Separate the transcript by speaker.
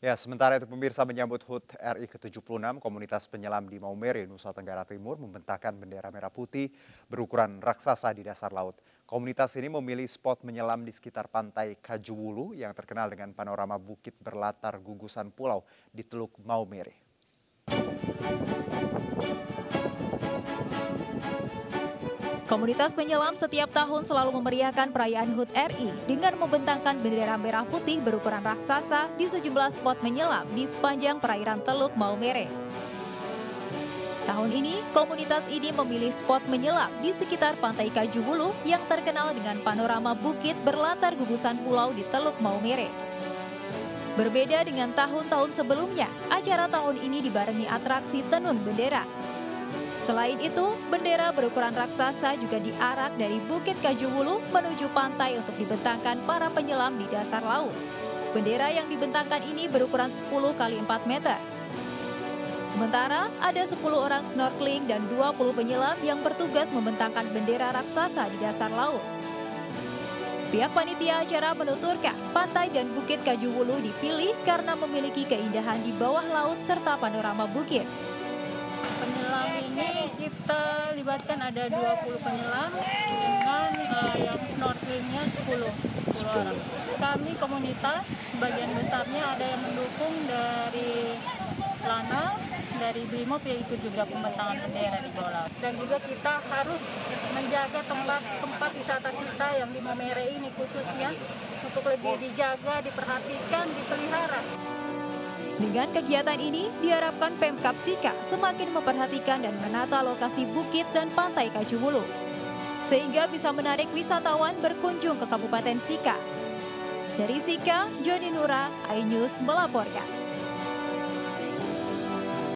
Speaker 1: Ya, sementara itu pemirsa menyambut HUT RI ke-76, komunitas penyelam di Maumere, Nusa Tenggara Timur membentangkan bendera merah putih berukuran raksasa di dasar laut. Komunitas ini memilih spot menyelam di sekitar pantai Kajuwulu yang terkenal dengan panorama bukit berlatar gugusan pulau di Teluk Maumere.
Speaker 2: Komunitas penyelam setiap tahun selalu memeriahkan perayaan HUT RI dengan membentangkan bendera merah putih berukuran raksasa di sejumlah spot menyelam di sepanjang perairan Teluk Maumere. Tahun ini, komunitas ini memilih spot menyelam di sekitar pantai Kajuwulu yang terkenal dengan panorama bukit berlatar gugusan pulau di Teluk Maumere. Berbeda dengan tahun-tahun sebelumnya, acara tahun ini dibarengi atraksi tenun bendera. Selain itu, bendera berukuran raksasa juga diarak dari Bukit Kajuwulu menuju pantai untuk dibentangkan para penyelam di dasar laut. Bendera yang dibentangkan ini berukuran 10 kali 4 meter. Sementara, ada 10 orang snorkeling dan 20 penyelam yang bertugas membentangkan bendera raksasa di dasar laut. Pihak panitia acara menuturkan, pantai dan Bukit Kajuwulu dipilih karena memiliki keindahan di bawah laut serta panorama bukit.
Speaker 3: Penyelam ini kita libatkan ada 20 penyelam dengan yang snorkelingnya 10 orang. Kami komunitas, sebagian besarnya ada yang mendukung dari Lanal, dari BRIMOB, yaitu juga pembentangan bendera di bawah laut. Dan juga kita harus menjaga tempat wisata kita yang di Maumere ini khususnya untuk lebih dijaga, diperhatikan, dipelihara.
Speaker 2: Dengan kegiatan ini, diharapkan Pemkab Sika semakin memperhatikan dan menata lokasi bukit dan pantai Kajuwulu, sehingga bisa menarik wisatawan berkunjung ke Kabupaten Sika. Dari Sika, Joni Nura, iNews melaporkan.